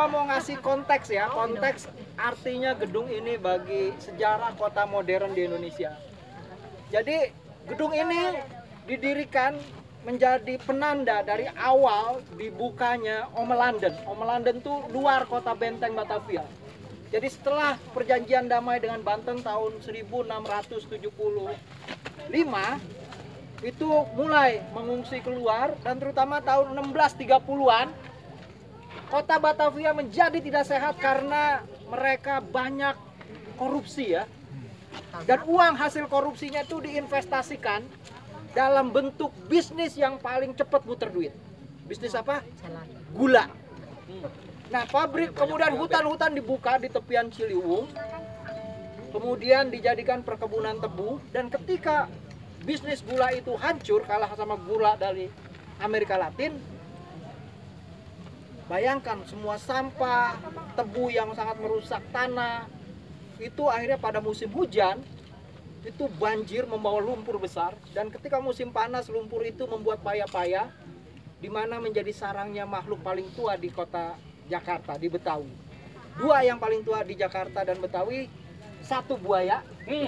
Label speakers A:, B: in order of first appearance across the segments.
A: cuma mau ngasih konteks ya, konteks artinya gedung ini bagi sejarah kota modern di Indonesia. Jadi gedung ini didirikan menjadi penanda dari awal dibukanya Omelanden. Omelanden itu luar kota benteng Batavia. Jadi setelah perjanjian damai dengan Banten tahun 1675, itu mulai mengungsi keluar, dan terutama tahun 1630-an kota Batavia menjadi tidak sehat karena mereka banyak korupsi ya. Dan uang hasil korupsinya itu diinvestasikan dalam bentuk bisnis yang paling cepat muter duit. Bisnis apa? Gula. Nah, pabrik, kemudian hutan-hutan dibuka di tepian Ciliwung, kemudian dijadikan perkebunan tebu, dan ketika bisnis gula itu hancur, kalah sama gula dari Amerika Latin, bayangkan semua sampah, tebu yang sangat merusak tanah, itu akhirnya pada musim hujan, itu banjir membawa lumpur besar, dan ketika musim panas lumpur itu membuat paya-paya, di mana menjadi sarangnya makhluk paling tua di kota Jakarta, di Betawi. Dua yang paling tua di Jakarta dan Betawi, satu buaya,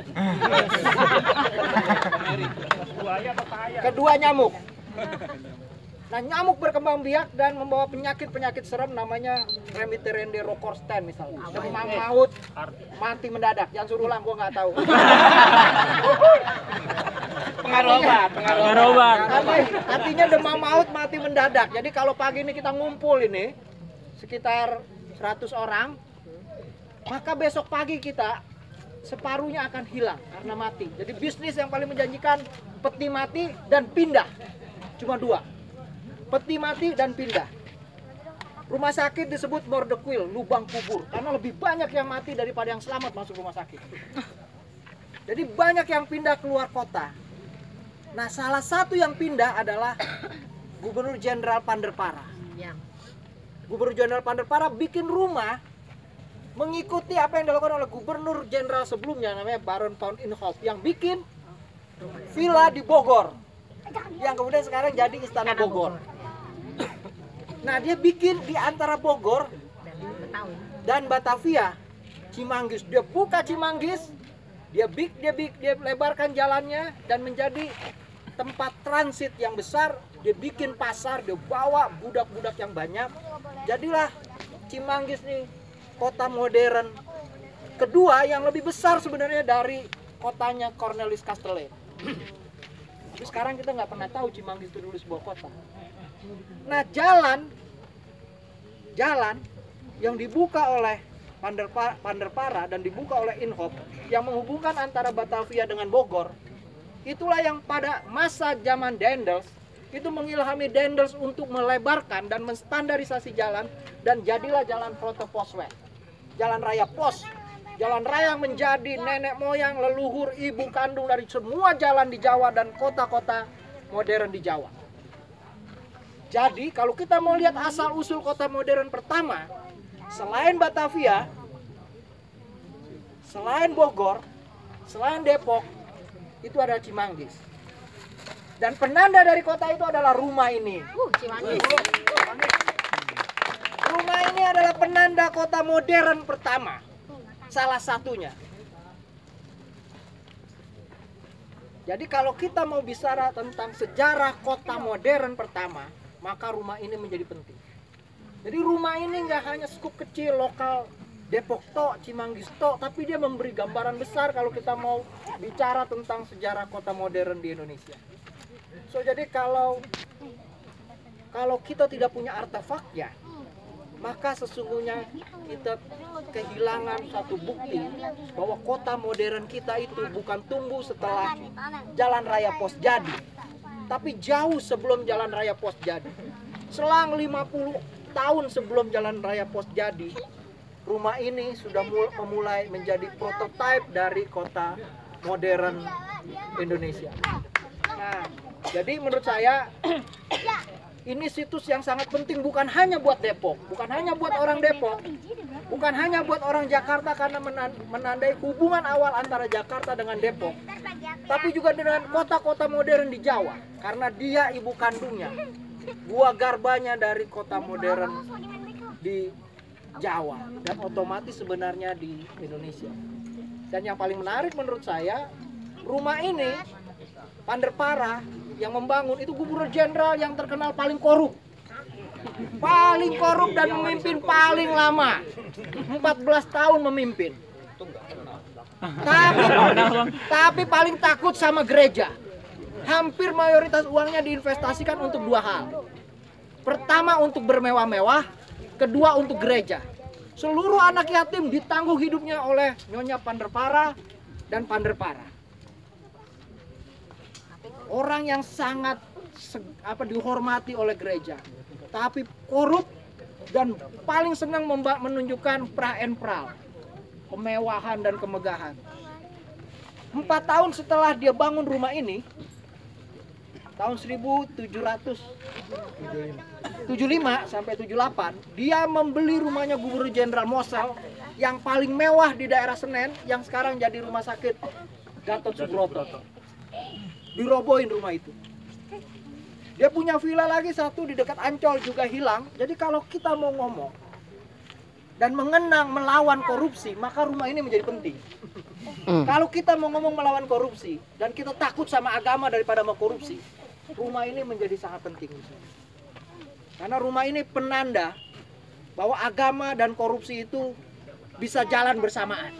A: kedua nyamuk. Nah, nyamuk berkembang biak dan membawa penyakit-penyakit serem namanya Remitterende Rokorsten misalnya. Demam maut, mati mendadak. Jangan suruh ulang, gua nggak tahu.
B: Pengaruh obat.
A: Artinya demam maut, mati mendadak. Jadi kalau pagi ini kita ngumpul ini sekitar 100 orang, maka besok pagi kita separuhnya akan hilang karena mati. Jadi bisnis yang paling menjanjikan peti mati dan pindah. Cuma dua. Peti mati dan pindah. Rumah sakit disebut bordequil, lubang kubur, karena lebih banyak yang mati daripada yang selamat masuk rumah sakit. Jadi banyak yang pindah keluar kota. Nah, salah satu yang pindah adalah Gubernur Jenderal Panderpara. Gubernur Jenderal Panderpara bikin rumah mengikuti apa yang dilakukan oleh Gubernur Jenderal sebelumnya, namanya Baron von Inhofe, yang bikin villa di Bogor, yang kemudian sekarang jadi Istana Bogor. Nah, dia bikin di antara Bogor dan Batavia, Cimanggis. Dia buka Cimanggis, dia lebarkan jalannya dan menjadi tempat transit yang besar. Dia bikin pasar, dia bawa budak-budak yang banyak. Jadilah Cimanggis nih kota modern kedua yang lebih besar sebenarnya dari kotanya Cornelis Castellet. Tapi sekarang kita nggak pernah tahu Cimanggis itu dulu sebuah kota. Nah, jalan yang dibuka oleh Panderpara dan dibuka oleh Inhofe yang menghubungkan antara Batavia dengan Bogor, itulah yang pada masa zaman Daendels itu mengilhami Daendels untuk melebarkan dan menstandarisasi jalan, dan jadilah jalan Protoposweg, jalan raya pos. Jalan raya yang menjadi nenek moyang, leluhur, ibu kandung dari semua jalan di Jawa dan kota-kota modern di Jawa. Jadi kalau kita mau lihat asal-usul kota modern pertama, selain Batavia, selain Bogor, selain Depok, itu ada Cimanggis. Dan penanda dari kota itu adalah rumah ini.
C: Cimanggis.
A: Rumah ini adalah penanda kota modern pertama. Salah satunya. Jadi kalau kita mau bicara tentang sejarah kota modern pertama, maka rumah ini menjadi penting. Jadi rumah ini nggak hanya skup kecil lokal Depok tok, Cimanggis tok, tapi dia memberi gambaran besar kalau kita mau bicara tentang sejarah kota modern di Indonesia. So jadi kalau kita tidak punya artefaknya, maka sesungguhnya kita kehilangan satu bukti bahwa kota modern kita itu bukan tumbuh setelah Jalan Raya Pos jadi, tapi jauh sebelum Jalan Raya Pos jadi. Selang 50 tahun sebelum Jalan Raya Pos jadi, rumah ini sudah memulai menjadi prototipe dari kota modern Indonesia. Nah, jadi menurut saya ini situs yang sangat penting, bukan hanya buat Depok, bukan hanya buat orang Depok, bukan hanya buat orang Jakarta karena menandai hubungan awal antara Jakarta dengan Depok, tapi juga dengan kota-kota modern di Jawa, karena dia ibu kandungnya, buah garbanya dari kota modern di Jawa dan otomatis sebenarnya di Indonesia. Dan yang paling menarik menurut saya, rumah ini Panderpara yang membangun itu gubernur jenderal yang terkenal paling korup. Paling korup dan memimpin paling lama. 14 tahun memimpin. Tapi paling takut sama gereja. Hampir mayoritas uangnya diinvestasikan untuk dua hal. Pertama untuk bermewah-mewah, kedua untuk gereja. Seluruh anak yatim ditanggung hidupnya oleh Nyonya Panderpara dan Panderpara. Orang yang sangat dihormati oleh gereja, tapi korup dan paling senang menunjukkan pra and pral, kemewahan dan kemegahan. 4 tahun setelah dia bangun rumah ini, tahun 1775 sampai 78, dia membeli rumahnya Gubernur Jenderal Mosel yang paling mewah di daerah Senen, yang sekarang jadi rumah sakit Gatot Subroto. Dirobohin rumah itu. Dia punya villa lagi satu di dekat Ancol juga hilang. Jadi kalau kita mau ngomong dan mengenang melawan korupsi, maka rumah ini menjadi penting. Kalau kita mau ngomong melawan korupsi dan kita takut sama agama daripada mau korupsi, rumah ini menjadi sangat penting. Karena rumah ini penanda bahwa agama dan korupsi itu bisa jalan bersamaan.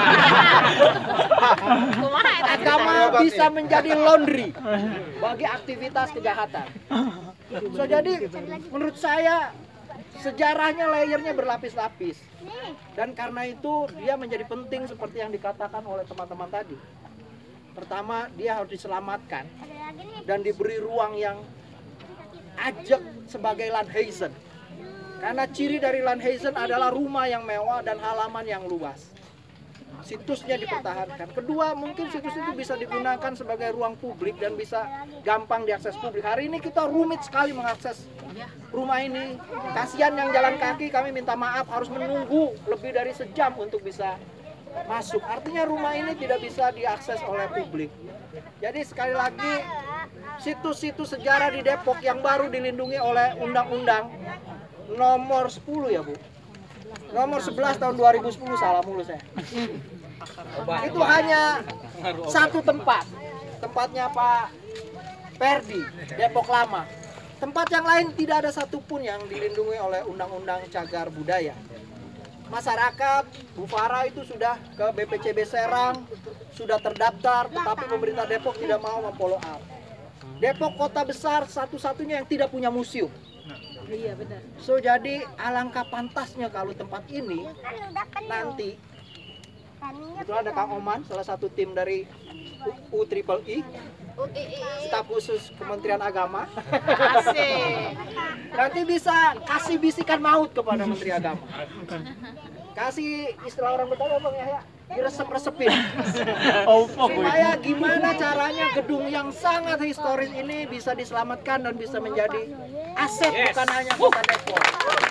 A: Agama bisa menjadi laundry bagi aktivitas kejahatan. So, jadi menurut saya sejarahnya layernya berlapis-lapis. Dan karena itu dia menjadi penting seperti yang dikatakan oleh teman-teman tadi. Pertama, dia harus diselamatkan dan diberi ruang yang ajak sebagai Landhuizen. Karena ciri dari Landhuizen adalah rumah yang mewah dan halaman yang luas. Situsnya dipertahankan. Kedua, mungkin situs itu bisa digunakan sebagai ruang publik dan bisa gampang diakses publik. Hari ini kita rumit sekali mengakses rumah ini. Kasihan yang jalan kaki, kami minta maaf harus menunggu lebih dari sejam untuk bisa masuk. Artinya rumah ini tidak bisa diakses oleh publik. Jadi sekali lagi, situs-situs sejarah di Depok yang baru dilindungi oleh Undang-Undang nomor 10 ya Bu, nomor 11 tahun 2010, salah mulu saya. Itu hanya satu tempat, tempatnya Pak Perdi, Depok Lama. Tempat yang lain tidak ada satupun yang dilindungi oleh Undang-Undang Cagar Budaya. Masyarakat Bufara itu sudah ke BPCB Serang, sudah terdaftar, tetapi pemerintah Depok tidak mau memfollow up. Depok kota besar satu-satunya yang tidak punya museum.
C: Iya benar.
A: So jadi alangkah pantasnya kalau tempat ini nanti, itu ada Kang Oman, salah satu tim dari UIII, staf khusus Kementerian Agama.
C: Asik.
A: Nanti bisa kasih bisikan maut kepada Menteri Agama. Kasih istilah orang Betawi Bang Yahya, diresep-resepin. Supaya gimana caranya gedung yang sangat historis ini bisa diselamatkan dan bisa menjadi aset, bukan hanya kota Depok.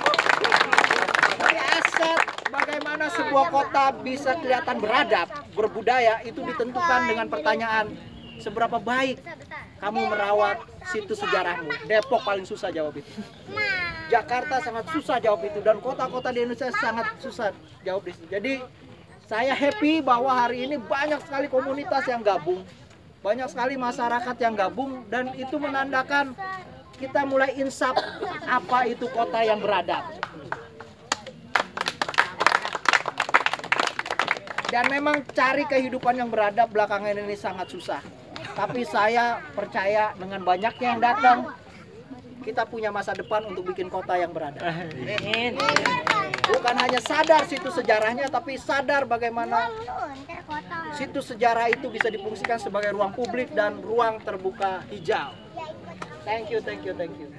A: Jadi aset bagaimana sebuah kota bisa kelihatan beradab, berbudaya, itu ditentukan dengan pertanyaan seberapa baik kamu merawat situs sejarahmu. Depok paling susah jawab itu. Jakarta sangat susah jawab itu, dan kota-kota di Indonesia sangat susah jawab itu. Jadi saya happy bahwa hari ini banyak sekali komunitas yang gabung, banyak sekali masyarakat yang gabung, dan itu menandakan kita mulai insaf apa itu kota yang beradab. Dan memang cari kehidupan yang beradab belakangan ini sangat susah. Tapi saya percaya dengan banyaknya yang datang, kita punya masa depan untuk bikin kota yang beradab. Bukan hanya sadar situs sejarahnya, tapi sadar bagaimana situs sejarah itu bisa difungsikan sebagai ruang publik dan ruang terbuka hijau. Thank you, thank you, thank you.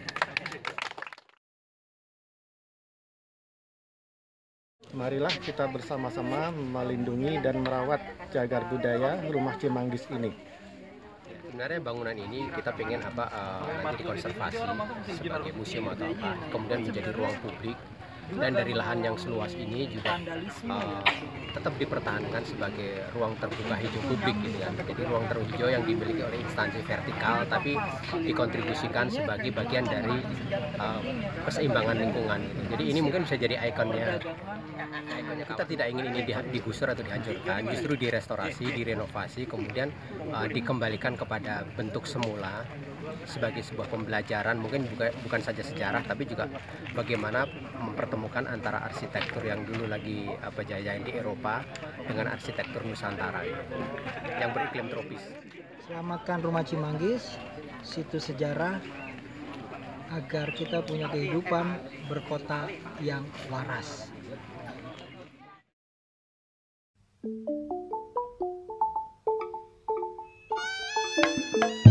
D: Marilah kita bersama-sama melindungi dan merawat cagar budaya Rumah Cimanggis ini.
E: Sebenarnya bangunan ini kita pengen nanti dikonservasi sebagai museum atau apa, kemudian menjadi ruang publik dan dari lahan yang seluas ini juga tetap dipertahankan sebagai ruang terbuka hijau publik gitu ya. Jadi ruang terbuka hijau yang dimiliki oleh instansi vertikal tapi dikontribusikan sebagai bagian dari keseimbangan lingkungan gitu. Jadi ini mungkin bisa jadi ikonnya. Kita tidak ingin ini digusur atau dihancurkan, justru direstorasi, direnovasi, kemudian dikembalikan kepada bentuk semula sebagai sebuah pembelajaran, mungkin bukan saja sejarah tapi juga bagaimana mempertemukan antara arsitektur yang dulu lagi jaya di Eropa dengan arsitektur Nusantara yang beriklim tropis.
F: Selamatkan Rumah Cimanggis, situs sejarah, agar kita punya kehidupan berkota yang waras.
G: Thank you.